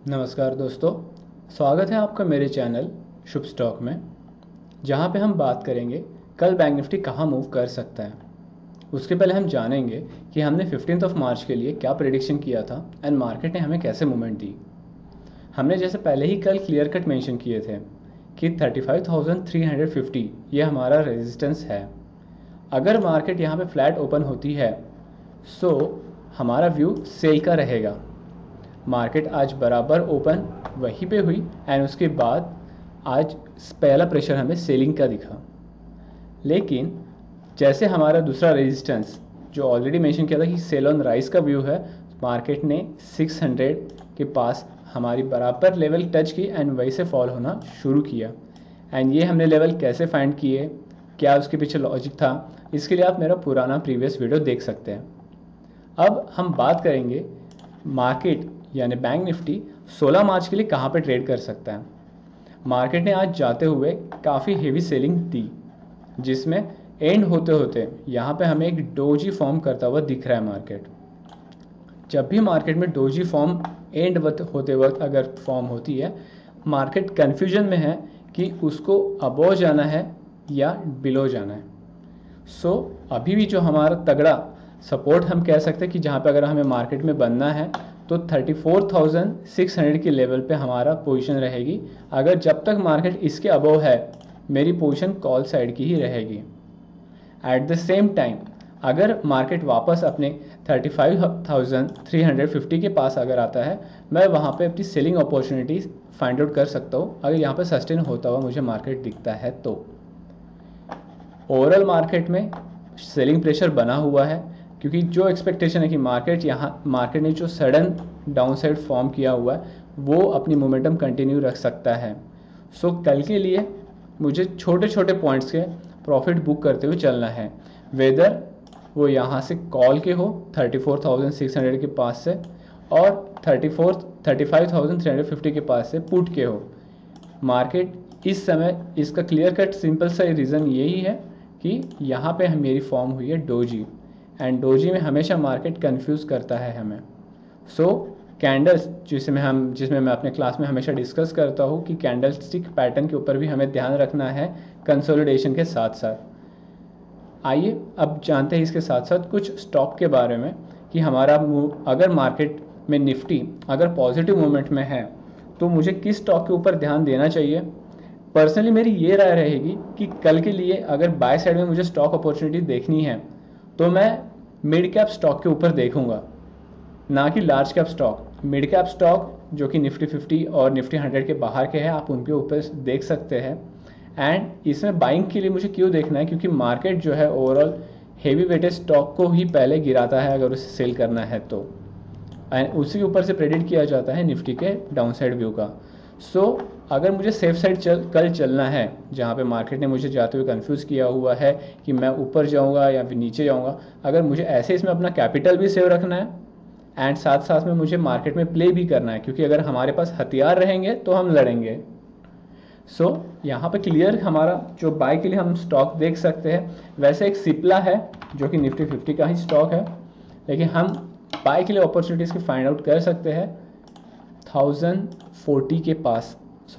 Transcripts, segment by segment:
नमस्कार दोस्तों, स्वागत है आपका मेरे चैनल शुभ स्टॉक में, जहां पे हम बात करेंगे कल बैंक निफ्टी कहां मूव कर सकता है। उसके पहले हम जानेंगे कि हमने 15 मार्च के लिए क्या प्रेडिक्शन किया था एंड मार्केट ने हमें कैसे मूवमेंट दी। हमने जैसे पहले ही कल क्लियर कट मेंशन किए थे कि 35,350 ये हमारा रेजिस्टेंस है। अगर मार्केट यहाँ पे फ्लैट ओपन होती है सो हमारा व्यू सेल का रहेगा। मार्केट आज बराबर ओपन वहीं पे हुई एंड उसके बाद आज पहला प्रेशर हमें सेलिंग का दिखा। लेकिन जैसे हमारा दूसरा रेजिस्टेंस जो ऑलरेडी मेंशन किया था कि सेल ऑन राइज का व्यू है, मार्केट ने 600 के पास हमारी बराबर लेवल टच की एंड वहीं से फॉल होना शुरू किया। एंड ये हमने लेवल कैसे फाइंड किए, क्या उसके पीछे लॉजिक था, इसके लिए आप मेरा पुराना प्रीवियस वीडियो देख सकते हैं। अब हम बात करेंगे मार्केट यानी बैंक निफ्टी 16 मार्च के लिए कहाँ पे ट्रेड कर सकता है। मार्केट ने आज जाते हुए काफ़ी हेवी सेलिंग दी, जिसमें एंड होते होते यहाँ पे हमें एक डोजी फॉर्म करता हुआ दिख रहा है। मार्केट जब भी मार्केट में डोजी फॉर्म एंड होते वक्त अगर फॉर्म होती है, मार्केट कन्फ्यूजन में है कि उसको अबोव जाना है या बिलो जाना है। सो अभी भी जो हमारा तगड़ा सपोर्ट हम कह सकते हैं कि जहाँ पे अगर हमें मार्केट में बनना है तो 34,600 के लेवल पे हमारा पोजीशन रहेगी। अगर जब तक मार्केट इसके अबव है, मेरी पोजीशन कॉल साइड की ही रहेगी। एट द सेम टाइम अगर मार्केट वापस अपने 35,350 के पास अगर आता है, मैं वहाँ पे अपनी सेलिंग अपॉर्चुनिटीज फाइंड आउट कर सकता हूँ अगर यहाँ पे सस्टेन होता हुआ मुझे मार्केट दिखता है तो। ओवरऑल मार्केट में सेलिंग प्रेशर बना हुआ है, क्योंकि जो एक्सपेक्टेशन है कि मार्केट ने जो सडन डाउनसाइड फॉर्म किया हुआ है वो अपनी मोमेंटम कंटिन्यू रख सकता है। सो कल के लिए मुझे छोटे छोटे पॉइंट्स के प्रॉफिट बुक करते हुए चलना है, वेदर वो यहाँ से कॉल के हो 34,600 के पास से और 35,350 के पास से पुट के हो। मार्केट इस समय इसका क्लियर कट सिंपल सा रीज़न यही है कि यहाँ पे मेरी फॉर्म हुई है डोजी, एंड डोजी में हमेशा मार्केट कंफ्यूज करता है हमें। सो कैंडल्स जिसमें मैं अपने क्लास में हमेशा डिस्कस करता हूँ कि कैंडल स्टिक पैटर्न के ऊपर भी हमें ध्यान रखना है कंसोलिडेशन के साथ साथ। आइए अब जानते हैं इसके साथ साथ कुछ स्टॉक के बारे में कि हमारा अगर मार्केट में निफ्टी अगर पॉजिटिव मूवमेंट में है तो मुझे किस स्टॉक के ऊपर ध्यान देना चाहिए। पर्सनली मेरी ये राय रहेगी कि कल के लिए अगर बाय साइड में मुझे स्टॉक अपॉर्चुनिटी देखनी है तो मैं मिड कैप स्टॉक के ऊपर देखूंगा, ना कि large cap stock. Mid cap stock जो कि निफ्टी 50 और निफ्टी 100 के बाहर के हैं, आप उनके ऊपर देख सकते हैं। एंड इसमें बाइंग के लिए मुझे क्यों देखना है, क्योंकि मार्केट जो है ओवरऑल हेवी वेटेड स्टॉक को ही पहले गिराता है अगर उसे सेल करना है तो, एंड उसी के ऊपर से प्रेडिक्ट किया जाता है निफ्टी के डाउनसाइड व्यू का। सो अगर मुझे सेफ साइड कल चलना है, जहाँ पे मार्केट ने मुझे जाते हुए कंफ्यूज किया हुआ है कि मैं ऊपर जाऊँगा या फिर नीचे जाऊँगा, अगर मुझे ऐसे इसमें अपना कैपिटल भी सेव रखना है एंड साथ साथ में मुझे मार्केट में प्ले भी करना है, क्योंकि अगर हमारे पास हथियार रहेंगे तो हम लड़ेंगे। सो यहाँ पे क्लियर हमारा जो बाय के लिए हम स्टॉक देख सकते हैं, वैसे एक सिप्ला है जो कि निफ्टी 50 का ही स्टॉक है, लेकिन हम बाय के लिए अपॉर्चुनिटीज़ की फाइंड आउट कर सकते हैं 1040 के पास,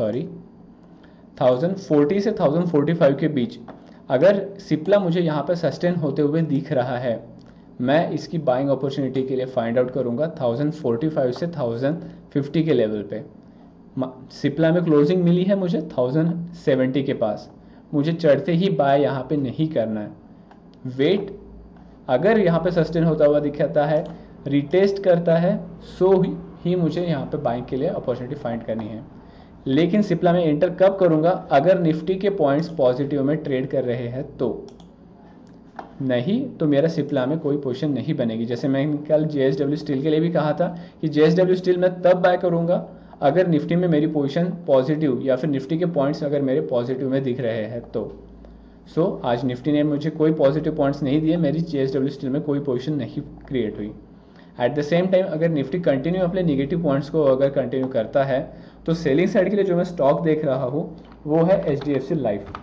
1040 से 1045 के बीच। अगर सिप्ला मुझे यहाँ पर सस्टेन होते हुए दिख रहा है, मैं इसकी बाइंग अपॉर्चुनिटी के लिए फाइंड आउट करूँगा 1045 से 1050 के लेवल पे। सिप्ला में क्लोजिंग मिली है मुझे 1070 के पास, मुझे चढ़ते ही बाय यहाँ पे नहीं करना है। वेट अगर यहाँ पे सस्टेन होता हुआ दिखाता है, रिटेस्ट करता है, सो ही मुझे यहाँ पे बाइंग के लिए अपॉर्चुनिटी फाइंड करनी है। लेकिन सिप्ला में एंटर कब करूँगा, अगर निफ्टी के पॉइंट्स पॉजिटिव में ट्रेड कर रहे हैं तो, नहीं तो मेरा सिप्ला में कोई पोजीशन नहीं बनेगी। जैसे मैंने कल JSW स्टील के लिए भी कहा था कि JSW स्टील में तब बाय करूँगा अगर निफ्टी में मेरी पोजीशन पॉजिटिव या फिर निफ्टी के पॉइंट्स अगर मेरे पॉजिटिव में दिख रहे हैं तो। सो आज निफ्टी ने मुझे कोई पॉजिटिव पॉइंट्स नहीं दिए, मेरी JSW स्टील में कोई पोजीशन नहीं क्रिएट हुई। एट द सेम टाइम अगर निफ्टी कंटिन्यू अपने निगेटिव पॉइंट्स को अगर कंटिन्यू करता है तो सेलिंग साइड के लिए जो मैं स्टॉक देख रहा हूँ वो है HDFC लाइफ।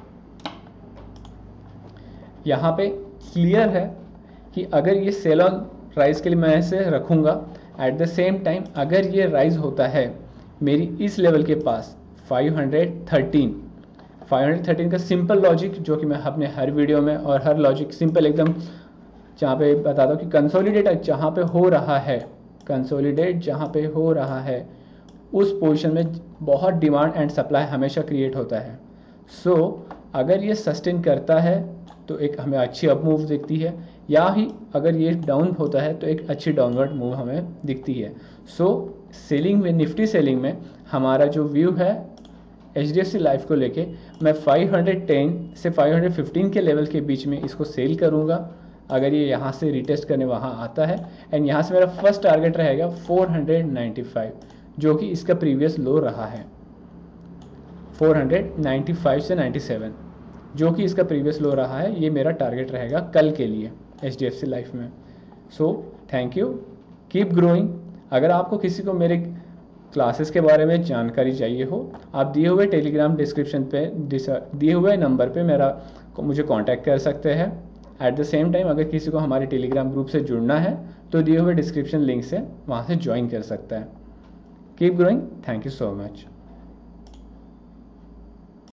यहाँ पे क्लियर है कि अगर ये सेल ऑन राइज के लिए मैं इसे रखूँगा, एट द सेम टाइम अगर ये राइज होता है मेरी इस लेवल के पास 513 का सिंपल लॉजिक, जो कि मैं अपने हर वीडियो में और हर लॉजिक सिंपल एकदम जहाँ पे बताता हूँ कि कंसोलिडेट जहाँ पे हो रहा है, कंसोलिडेट जहाँ पे हो रहा है उस पोजीशन में बहुत डिमांड एंड सप्लाई हमेशा क्रिएट होता है। सो अगर ये सस्टेन करता है तो एक हमें अच्छी अप मूव दिखती है, या ही अगर ये डाउन होता है तो एक अच्छी डाउनवर्ड मूव हमें दिखती है। सो सेलिंग में, निफ्टी सेलिंग में हमारा जो व्यू है HDFC लाइफ को लेके, मैं 510 से 515 के लेवल के बीच में इसको सेल करूँगा अगर ये यहाँ से रिटेस्ट करने वहाँ आता है। एंड यहाँ से मेरा फर्स्ट टारगेट रहेगा 495, जो कि इसका प्रीवियस लो रहा है। 495 से 97 जो कि इसका प्रीवियस लो रहा है, ये मेरा टारगेट रहेगा कल के लिए HDFC लाइफ में। So thank you, keep growing. अगर आपको किसी को मेरे क्लासेस के बारे में जानकारी चाहिए हो, आप दिए हुए टेलीग्राम डिस्क्रिप्शन पे दिए हुए नंबर पे मुझे कांटेक्ट कर सकते हैं। एट द सेम टाइम अगर किसी को हमारे टेलीग्राम ग्रुप से जुड़ना है तो दिए हुए डिस्क्रिप्शन लिंक से वहाँ से ज्वाइन कर सकता है। Keep growing, thank you so much.